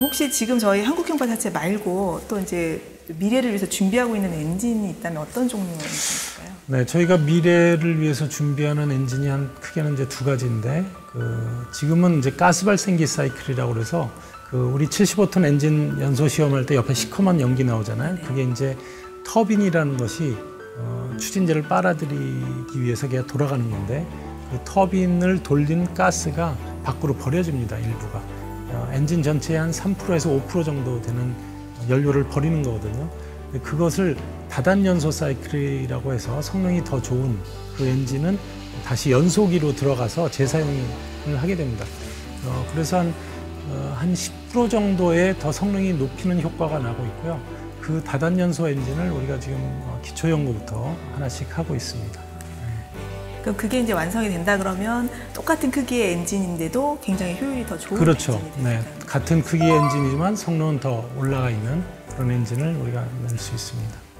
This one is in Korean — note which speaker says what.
Speaker 1: 혹시 지금 저희 한국형발 자체 말고 또 이제 미래를 위해서 준비하고 있는 엔진이 있다면 어떤 종류의 엔진일까요?
Speaker 2: 네, 저희가 미래를 위해서 준비하는 엔진이 크게는 이제 두 가지인데, 지금은 이제 가스 발생기 사이클이라고 그래서 우리 75톤 엔진 연소 시험할 때 옆에 시커먼 연기 나오잖아요. 그게 이제 터빈이라는 것이 추진제를 빨아들이기 위해서 걔가 돌아가는 건데, 그 터빈을 돌린 가스가 밖으로 버려집니다, 일부가. 엔진 전체의 한 3%에서 5% 정도 되는 연료를 버리는 거거든요. 그것을 다단연소 사이클이라고 해서 성능이 더 좋은 그 엔진은 다시 연소기로 들어가서 재사용을 하게 됩니다. 그래서 한 10% 정도의 더 성능이 높이는 효과가 나고 있고요. 그 다단연소 엔진을 우리가 지금 기초연구부터 하나씩 하고 있습니다.
Speaker 1: 그럼 그게 이제 완성이 된다 그러면 똑같은 크기의 엔진인데도 굉장히 효율이 더 좋은
Speaker 2: 그렇죠.
Speaker 1: 엔진이
Speaker 2: 네,
Speaker 1: 되니까요.
Speaker 2: 같은 크기의 엔진이지만 성능은 더 올라가 있는 그런 엔진을 우리가 낼 수 있습니다.